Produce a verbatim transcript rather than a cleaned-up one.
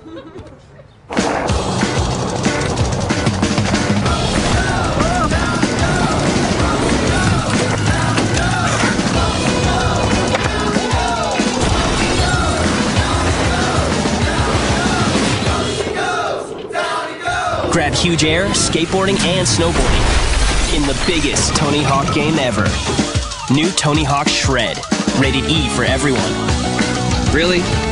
Grab huge air, skateboarding, and snowboarding in the biggest Tony Hawk game ever. New Tony Hawk Shred, rated E for everyone. Really?